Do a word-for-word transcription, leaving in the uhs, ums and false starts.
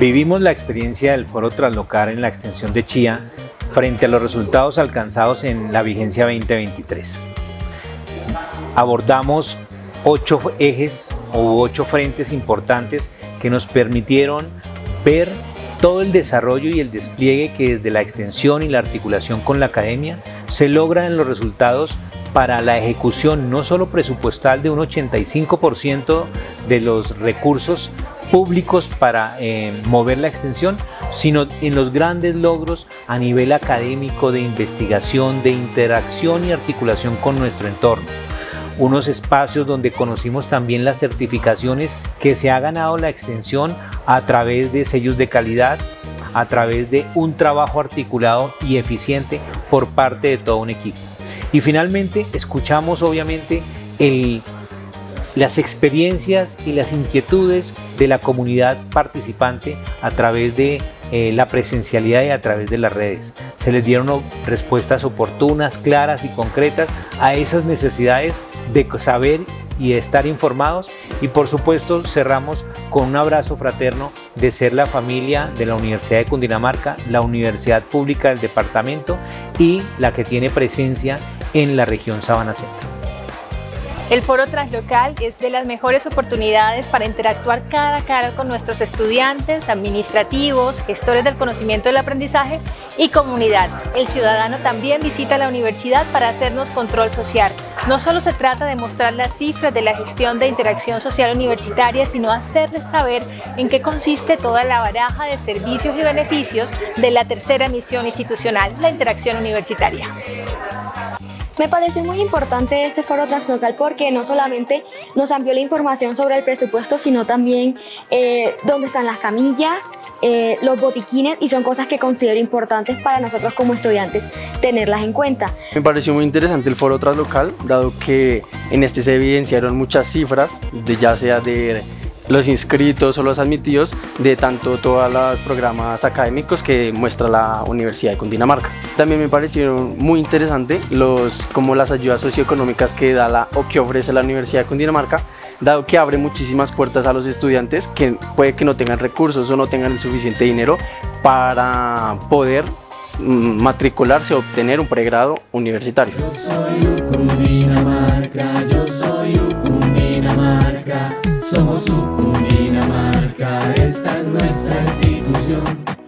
Vivimos la experiencia del Foro Traslocar en la extensión de Chía frente a los resultados alcanzados en la vigencia veinte veintitrés. Abordamos ocho ejes o ocho frentes importantes que nos permitieron ver todo el desarrollo y el despliegue que desde la extensión y la articulación con la academia se logra en los resultados para la ejecución no solo presupuestal de un ochenta y cinco por ciento de los recursos públicos para eh, mover la extensión, sino en los grandes logros a nivel académico de investigación, de interacción y articulación con nuestro entorno. Unos espacios donde conocimos también las certificaciones que se ha ganado la extensión a través de sellos de calidad, a través de un trabajo articulado y eficiente por parte de todo un equipo. Y finalmente escuchamos obviamente el, las experiencias y las inquietudes de la comunidad participante a través de eh, la presencialidad y a través de las redes. Se les dieron respuestas oportunas, claras y concretas a esas necesidades de saber y de estar informados, y por supuesto cerramos con un abrazo fraterno de ser la familia de la Universidad de Cundinamarca, la universidad pública del departamento y la que tiene presencia en la región Sabana Centro. El Foro Traslocal es de las mejores oportunidades para interactuar cara a cara con nuestros estudiantes, administrativos, gestores del conocimiento del aprendizaje y comunidad. El ciudadano también visita la universidad para hacernos control social. No solo se trata de mostrar las cifras de la gestión de interacción social universitaria, sino hacerles saber en qué consiste toda la baraja de servicios y beneficios de la tercera misión institucional, la interacción universitaria. Me parece muy importante este Foro Traslocal porque no solamente nos amplió la información sobre el presupuesto, sino también eh, dónde están las camillas, eh, los botiquines, y son cosas que considero importantes para nosotros como estudiantes tenerlas en cuenta. Me pareció muy interesante el Foro Traslocal, dado que en este se evidenciaron muchas cifras, de, ya sea de los inscritos o los admitidos, de tanto todos los programas académicos que muestra la Universidad de Cundinamarca. También me parecieron muy interesantes los, como las ayudas socioeconómicas que da la, o que ofrece la Universidad de Cundinamarca, dado que abre muchísimas puertas a los estudiantes que puede que no tengan recursos o no tengan el suficiente dinero para poder mm, matricularse o obtener un pregrado universitario. Yo soy Cundinamarca, yo soy Cundinamarca, somos Cundinamarca, esta es nuestra institución.